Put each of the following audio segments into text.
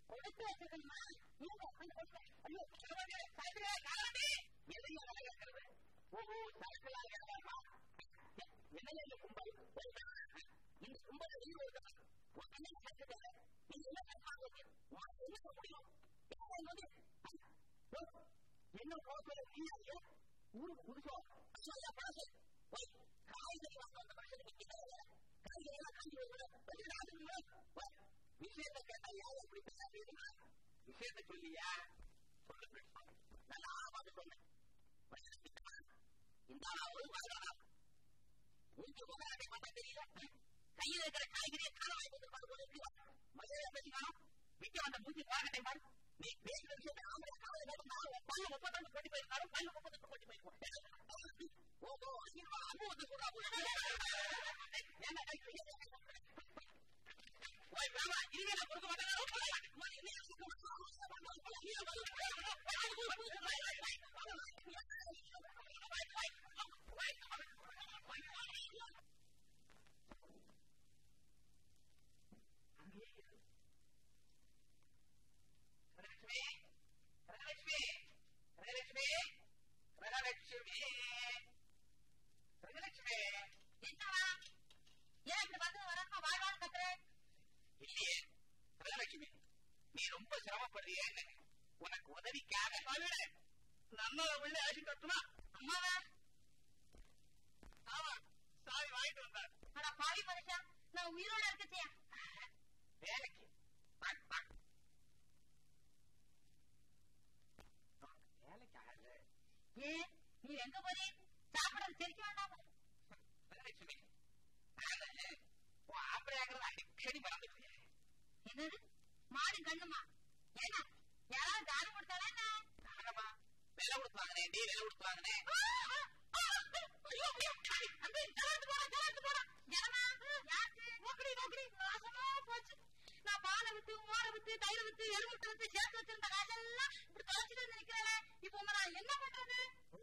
கொடுத்து வச்சிருக்கணுமா? ஐயோ எதையும் விளையாடுறது சரக்குலா வியாபாரமா? என்ன கும்பல் இந்த கும்பலை நீ ஒரு கண்ணை சத்துக்க நீங்க என்ன கட்டாங்க என்ன சொல்ல முடியும்? என்ன கோப்பையில நீங்க ஊருக்கு புதுசோ பழசு காய்கறி வாங்க அந்த மனுஷனுக்கு காய்கறி எல்லாம் காய்கறி விஷயத்தை கேட்டா யாரும் அப்படி பேசுமா? விஷயத்தை சொல்லியா சொல்ல நல்லா ஆபாத சொன்னேன். இந்த ஒரு வரலாம் மூச்சு பண்ண தெரியல. கையில் இருக்கிற காய்கறியை கால வாங்கி மழையா பேசினாலும் விக்க வந்த மூச்சு பாக்கட்டே மாதிரி நீ பேசுற விஷயத்தை பல்லு 30 கொட்டி போயிருந்தாலும் பல்லு 30 கொட்டி போயிருக்கோம். ஓஹோ அனுபவத்தை சொல்றாங்க. கொடுக்க வரலட்சுமி, நீ ரொம்ப சிரமப்படுறிய உனக்கு உதவிக்காக நம்ம உள்ள அழைச்சி கட்டுமா? அம்மாவா? ஆமா, சாவி வாங்கிட்டு வந்தார். ஆனா பாவி மனுஷா, நான் உயிரோட இருக்கச்சியா வேலைக்கு வேலைக்காக ஏன் நீ எங்க போய் சாப்பிட தெரிக்க வேண்டாம்? வரலட்சுமி, ஆம்பளை ஆகிறது அடிக்கடி மறந்துட்டு. என்னது மாடு கண்ணுமா? ஏன்னா யாராவது தானம் கொடுத்தாலே தானமா விலை கொடுத்து வாங்கினேன். விலை கொடுத்து வாங்கினேன். நான் பாலை வித்து மோரை வித்து தயிர் வித்து எலுமிட்டு வித்து சேர்த்து வச்சிருந்த காசெல்லாம் இப்படி தொலைச்சிட்டு வந்து நிக்கிறேன். இப்ப நான் என்ன பண்றது?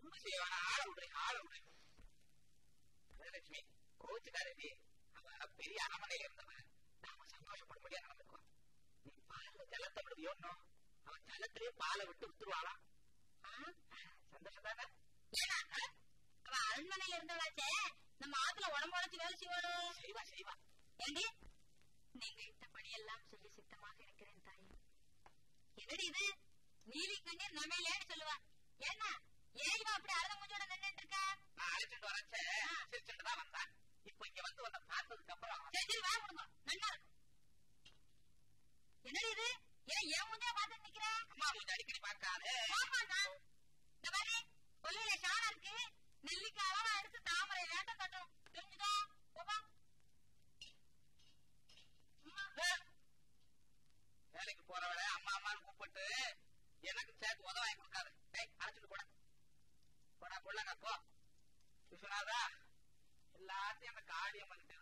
லட்சுமி கோச்சுக்காரடி, அவன் பெரிய அரமனையில இருந்தவன். நாம சந்தோஷப்பட முடியாது நடந்துக்குவான். நீ பால ஜலத்தை விடுவியோன்னு அவன் ஜலத்திலேயே பாலை விட்டு வித்துருவாளாம். சந்தோஷம் தானே? அவன் அரண்மனையில இருந்தவளாச்சே, நம்ம ஆத்துல உடம்பு உழைச்சு வேலை செய்வாடும். செய்வா செய்வா. ஏண்டி நீங்க இட்டபடி எல்லாம் செய்ய சித்தமாக இருக்கிறேன் தாய். என்னடி இது நீலி கண்ணீர் நமையிலேன்னு சொல்லுவா. ஏன்னா ஏன் அப்படி அழுத மூஞ்சோட நின்னுட்டு இருக்கா? நான் அழைச்சிட்டு வரச்சேன், சிரிச்சுட்டு தான் வந்தேன். இப்ப இங்க வந்து உன்னை பார்த்ததுக்கு அப்புறம் சரி வா கொடுங்க நல்லா இருக்கும். என்னடி இது ஏன் மூஞ்சா பார்த்துட்டு நிக்கிற? அம்மா மூஞ்ச அடிக்கடி பார்க்காது. இந்த மாதிரி கொல்லையில சாணம் இருக்கு, நெல்லிக்காய் எடுத்து தாமரை வேட்டம் கட்டும் தெரிஞ்சுதா? வேலைக்கு போறவளை அம்மா அம்மான்னு கூப்பிட்டு எனக்கு சேர்த்து உதவ வாங்கி கொடுக்காது. அழைச்சிட்டு போட போடா கொள்ளக்கா போ. விஸ்வநாதா எல்லாத்தையும் அந்த காரியம் பண்ணிட்டு